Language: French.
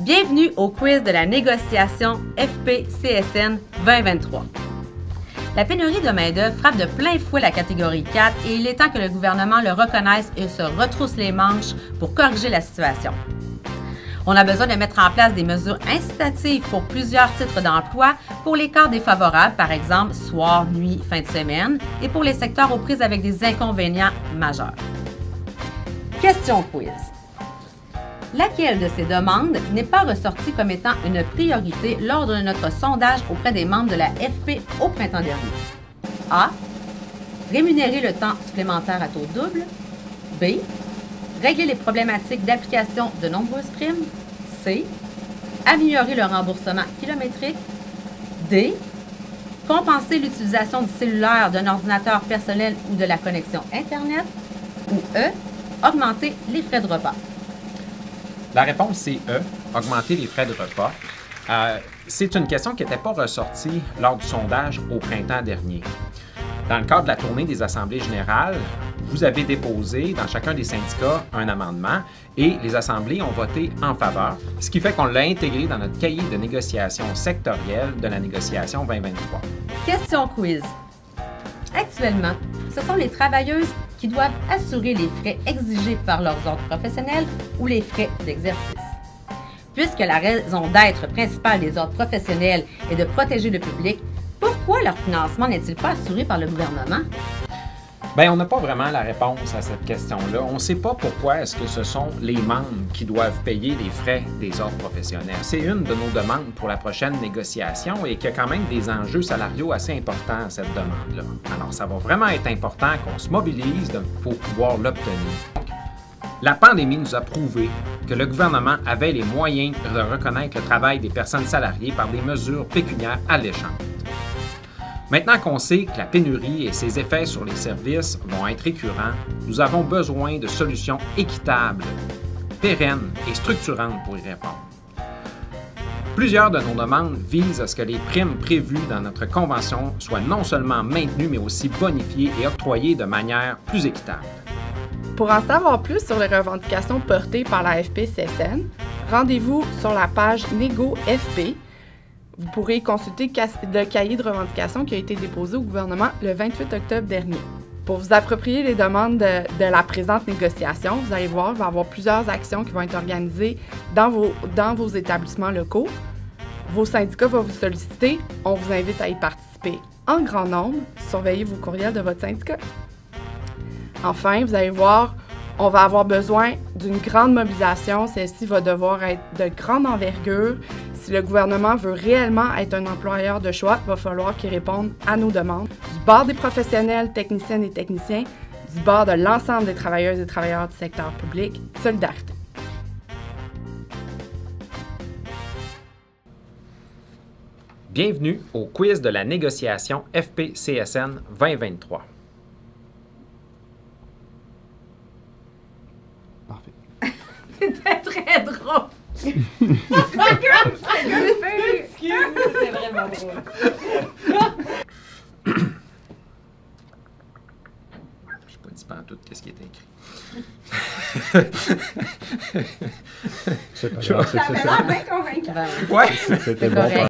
Bienvenue au quiz de la négociation FP-CSN 2023. La pénurie de main-d'œuvre frappe de plein fouet la catégorie 4 et il est temps que le gouvernement le reconnaisse et se retrousse les manches pour corriger la situation. On a besoin de mettre en place des mesures incitatives pour plusieurs titres d'emploi pour les corps défavorables, par exemple soir, nuit, fin de semaine, et pour les secteurs aux prises avec des inconvénients majeurs. Question quiz. Laquelle de ces demandes n'est pas ressortie comme étant une priorité lors de notre sondage auprès des membres de la FP au printemps dernier? A. Rémunérer le temps supplémentaire à taux double. B. Régler les problématiques d'application de nombreuses primes. C. Améliorer le remboursement kilométrique. D. Compenser l'utilisation du cellulaire, d'un ordinateur personnel ou de la connexion Internet. Ou E. Augmenter les frais de repas. La réponse, c'est E, augmenter les frais de repas. C'est une question qui n'était pas ressortie lors du sondage au printemps dernier. Dans le cadre de la tournée des assemblées générales, vous avez déposé dans chacun des syndicats un amendement et les assemblées ont voté en faveur, ce qui fait qu'on l'a intégré dans notre cahier de négociation sectorielle de la négociation 2023. Question quiz. Actuellement, ce sont les travailleuses qui doivent assurer les frais exigés par leurs ordres professionnels ou les frais d'exercice. Puisque la raison d'être principale des ordres professionnels est de protéger le public, pourquoi leur financement n'est-il pas assuré par le gouvernement? Bien, on n'a pas vraiment la réponse à cette question-là. On ne sait pas pourquoi est-ce que ce sont les membres qui doivent payer les frais des ordres professionnels. C'est une de nos demandes pour la prochaine négociation et qu'il y a quand même des enjeux salariaux assez importants à cette demande-là. Alors, ça va vraiment être important qu'on se mobilise pour pouvoir l'obtenir. La pandémie nous a prouvé que le gouvernement avait les moyens de reconnaître le travail des personnes salariées par des mesures pécuniaires alléchantes. Maintenant qu'on sait que la pénurie et ses effets sur les services vont être récurrents, nous avons besoin de solutions équitables, pérennes et structurantes pour y répondre. Plusieurs de nos demandes visent à ce que les primes prévues dans notre convention soient non seulement maintenues, mais aussi bonifiées et octroyées de manière plus équitable. Pour en savoir plus sur les revendications portées par la FP-CSN, rendez-vous sur la page Négo FP. Vous pourrez consulter le cahier de revendications qui a été déposé au gouvernement le 28 octobre dernier. Pour vous approprier les demandes de la présente négociation, vous allez voir, il va y avoir plusieurs actions qui vont être organisées dans vos établissements locaux. Vos syndicats vont vous solliciter. On vous invite à y participer en grand nombre. Surveillez vos courriels de votre syndicat. Enfin, vous allez voir, on va avoir besoin d'une grande mobilisation. Celle-ci va devoir être de grande envergure. Si le gouvernement veut réellement être un employeur de choix, il va falloir qu'il réponde à nos demandes. Du bord des professionnels, techniciennes et techniciens, du bord de l'ensemble des travailleuses et travailleurs du secteur public, solidarité. Bienvenue au quiz de la négociation FP-CSN 2023. Parfait. C'était très drôle! C'est vraiment drôle. Je n'ai pas dit pas en tout ce qui était écrit. pas grave, Ça avait l'air bien convaincant. Ouais. c'était bon.